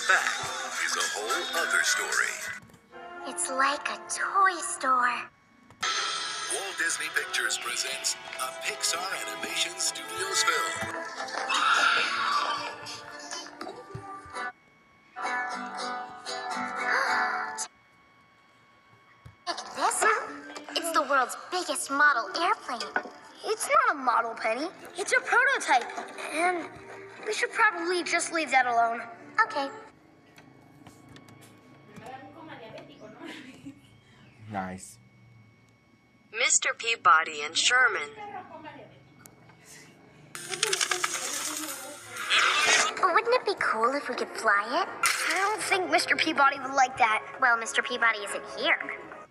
That is a whole other story. It's like a toy store. Walt Disney Pictures presents a Pixar Animation Studios film. Check this out. It's the world's biggest model airplane. It's not a model, Penny. It's a prototype. And we should probably just leave that alone. Okay. Nice. Mr. Peabody and Sherman. Wouldn't it be cool if we could fly it? I don't think Mr. Peabody would like that. Well, Mr. Peabody isn't here.